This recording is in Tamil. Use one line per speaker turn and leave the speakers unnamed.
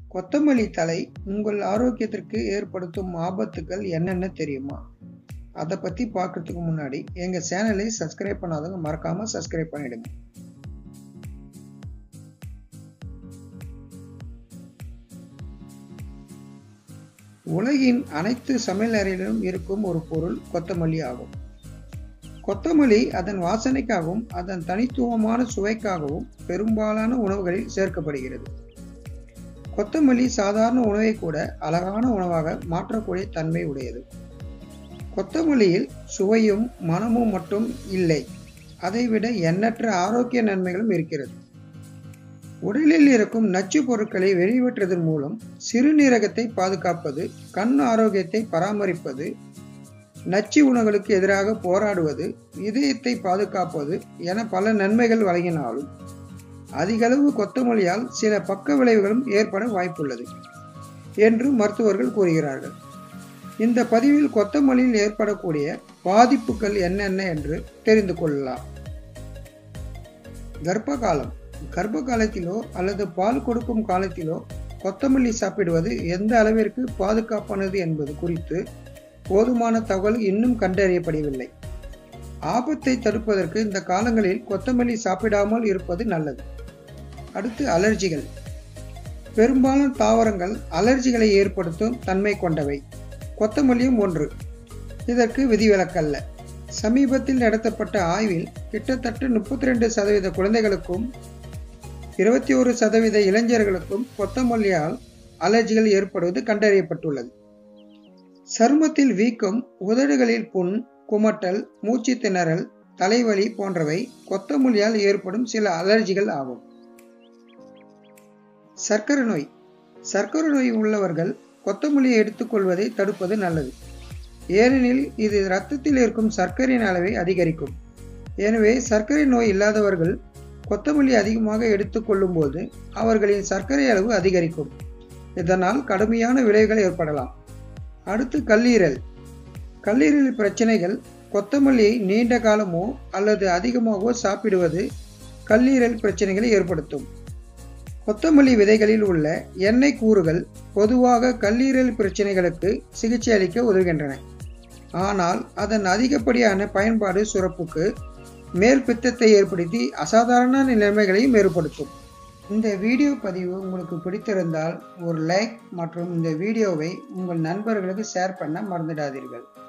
கொத்தமல்லி தழை உங்கள் ஆரோக்கியத்திற்கு ஏற்படுத்தும் ஆபத்துக்கள் என்னென்ன தெரியுமா? அதை பற்றி பார்க்கறதுக்கு முன்னாடி எங்கள் சேனலை சப்ஸ்கிரைப் பண்ணாதவங்க மறக்காமல் சப்ஸ்கிரைப் பண்ணிடுங்க. உலகின் அனைத்து சமையல் அறையிலும் இருக்கும் ஒரு பொருள் கொத்தமல்லி ஆகும். கொத்தமல்லி அதன் வாசனைக்காகவும் அதன் தனித்துவமான சுவைக்காகவும் பெரும்பாலான உணவுகளில் சேர்க்கப்படுகிறது. கொத்தமல்லி சாதாரண உணவை கூட அழகான உணவாக மாற்றக்கூடிய தன்மை உடையது. கொத்தமல்லியில் சுவையும் மனமும் மட்டும் இல்லை, அதைவிட எண்ணற்ற ஆரோக்கிய நன்மைகளும் இருக்கிறது. உடலில் இருக்கும் நச்சு பொருட்களை வெளியேற்றுவதன் மூலம் சிறுநீரகத்தை பாதுகாப்பது, கண் ஆரோக்கியத்தை பராமரிப்பது, நச்சு உணவுகளுக்கு எதிராக போராடுவது, இதயத்தை பாதுகாப்பது என பல நன்மைகள் வழங்கினாலும் அதிகளவு கொத்தமல்லியால் சில பக்க விளைவுகளும் ஏற்பட வாய்ப்புள்ளது என்று மருத்துவர்கள் கூறுகிறார்கள். இந்த பதிவில் கொத்தமல்லியில் ஏற்படக்கூடிய பாதிப்புகள் என்னென்ன என்று தெரிந்து கொள்ளலாம். கர்ப்ப காலத்திலோ அல்லது பால் கொடுக்கும் காலத்திலோ கொத்தமல்லி சாப்பிடுவது எந்த அளவிற்கு பாதுகாப்பானது என்பது குறித்து போதுமான தகவல் இன்னும் கண்டறியப்படவில்லை. ஆபத்தை தடுப்பதற்கு இந்த காலங்களில் கொத்தமல்லி சாப்பிடாமல் இருப்பது நல்லது. அடுத்து, அலர்ஜிகள். பெரும்பாலான தாவரங்கள் அலர்ஜிகளை ஏற்படுத்தும் தன்மை கொண்டவை. கொத்தமல்லியும் ஒன்று. இதற்கு விதிவிலக்கல்ல. சமீபத்தில் நடத்தப்பட்ட ஆய்வில் கிட்டத்தட்ட 32% குழந்தைகளுக்கும் 21% இளைஞர்களுக்கும் கொத்தமல்லியால் அலர்ஜிகள் ஏற்படுவது கண்டறியப்பட்டுள்ளது. சருமத்தில் வீக்கம், உதடுகளில் புண், குமட்டல், மூச்சு திணறல், தலைவலி போன்றவை கொத்தமல்லியால் ஏற்படும் சில அலர்ஜிகள் ஆகும். சர்க்கரை நோய் உள்ளவர்கள் கொத்தமல்லியை எடுத்துக்கொள்வதை தடுப்பது நல்லது. ஏனெனில் இது இரத்தத்தில் இருக்கும் சர்க்கரையின் அளவை அதிகரிக்கும். எனவே சர்க்கரை நோய் இல்லாதவர்கள் கொத்தமல்லி அதிகமாக எடுத்துக்கொள்ளும் போது அவர்களின் சர்க்கரை அளவு அதிகரிக்கும். இதனால் கடுமையான விளைவுகள் ஏற்படலாம். அடுத்து, கல்லீரல் பிரச்சனைகள். கொத்தமல்லியை நீண்ட காலமோ அல்லது அதிகமாகவோ சாப்பிடுவது கல்லீரல் பிரச்சனைகளை ஏற்படுத்தும். கொத்தமல்லி விதைகளில் உள்ள எண்ணெய் கூறுகள் பொதுவாக கல்லீரல் பிரச்சனைகளுக்கு சிகிச்சை அளிக்க உதவுகின்றன. ஆனால் அதன் அதிகப்படியான பயன்பாடு சுரப்புக்கு மேல் பித்தத்தை ஏற்படுத்தி அசாதாரண நிலைமைகளையும் ஏற்படுத்தும். இந்த வீடியோ பதிவு உங்களுக்கு பிடித்திருந்தால் ஒரு லைக் மற்றும் இந்த வீடியோவை உங்கள் நண்பர்களுக்கு ஷேர் பண்ண மறந்துடாதீர்கள்.